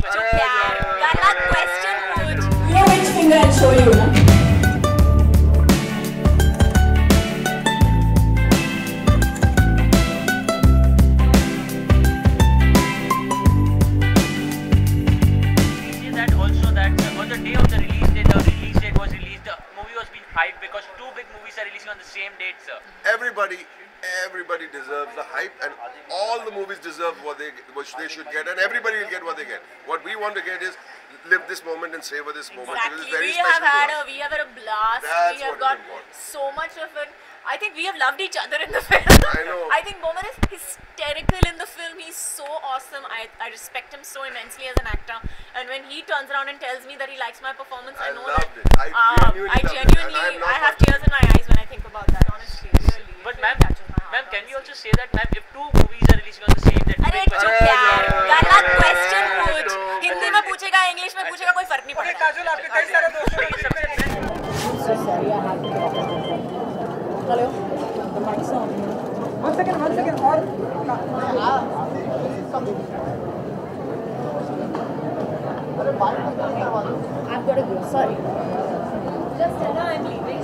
गलत क्वेश्चन पूछ। You know which finger I'll show you, na? On the day of the release date was released, the movie was being hyped because two big movies are releasing on the same date, sir. Everybody deserves the hype, and all the movies deserve what they should get, and everybody will get what they get. What we want to get is live this moment and savor this moment because it's very special to us. We have had a blast. That's we have what got is important. so much of it. I think we have loved each other in the film. I know. I think Bomar is hysterical in the film. He's so awesome. I respect him so immensely as an actor. And when he turns around and tells me that he likes my performance, I know loved that. it. I genuinely I have tears in my eyes when I think about that. Honestly, really. But ma'am, can we also say that, ma'am, if two movies are releasing on the same date? अरे चुप यार, गलत question पूछ। हिंदी में पूछेगा, English में पूछेगा, कोई फर्क नहीं पड़ता। काजल, आपके कई सारे दोस्तों के Hello. One second. और I've got to go. Sorry. Just tell her I'm leaving.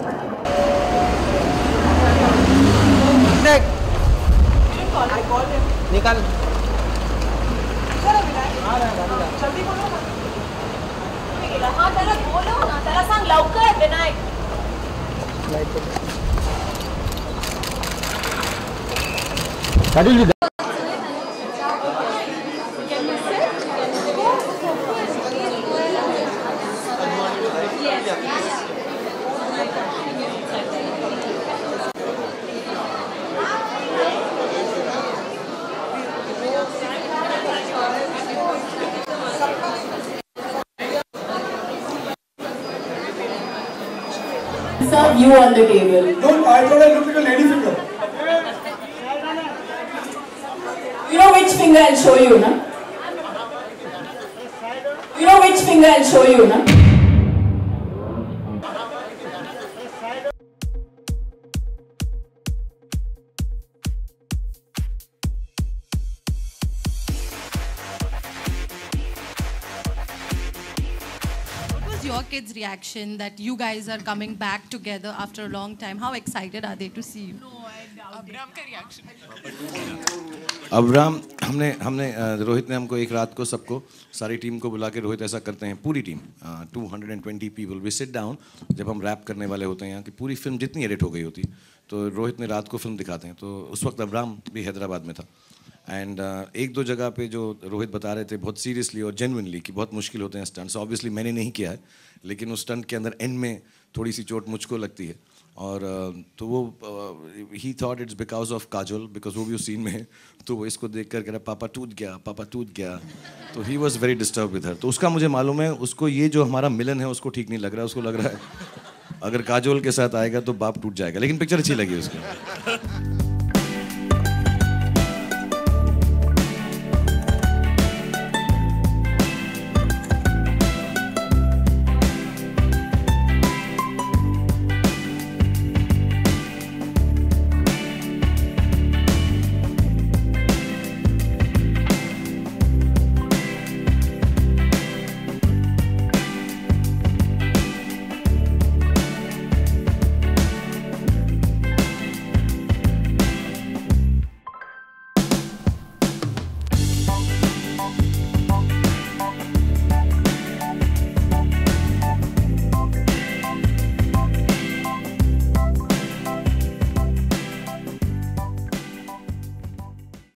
I called him. निकाल। जल्दी बोलो ना। हाँ त्याला बोलो ना, त्याला सांग लवकर Vinayak. Serve you on the table. Don't. I thought I looked like a lady finger. You know which finger I'll show you, na? You know which finger I'll show you, na? Your kids' reaction that you guys are coming back together after a long time? How excited are they to see you? Abram का reaction. Abram हमने रोहित ने हमको एक रात को सबको सारी team को बुला के, रोहित ऐसा करते हैं पूरी team 220 people we sit down जब हम रैप करने वाले होते हैं यहाँ की पूरी फिल्म जितनी एडिट हो गई होती तो रोहित ने रात को फिल्म दिखाते हैं। तो उस वक्त अब्राम भी हैदराबाद में था एंड एक दो जगह पे जो रोहित बता रहे थे बहुत सीरियसली और जेन्युइनली कि बहुत मुश्किल होते हैं स्टंट्स। ऑब्वियसली मैंने नहीं किया है लेकिन उस स्टंट के अंदर एंड में थोड़ी सी चोट मुझको लगती है और तो वो ही thought it's because of Kajol because वो भी उस सीन में है। तो वो इसको देख कर कह रहा पापा टूट गया। तो he was very disturb with her. तो उसका मुझे मालूम है उसको ये जो हमारा मिलन है उसको ठीक नहीं लग रहा है। उसको लग रहा है अगर काजोल के साथ आएगा तो बाप टूट जाएगा। लेकिन पिक्चर अच्छी लगी उसको।